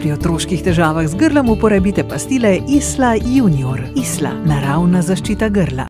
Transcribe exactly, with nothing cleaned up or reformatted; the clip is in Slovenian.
Pri otroških težavah z grlom uporabite pastile Isla Junior. Isla, naravna zaščita grla.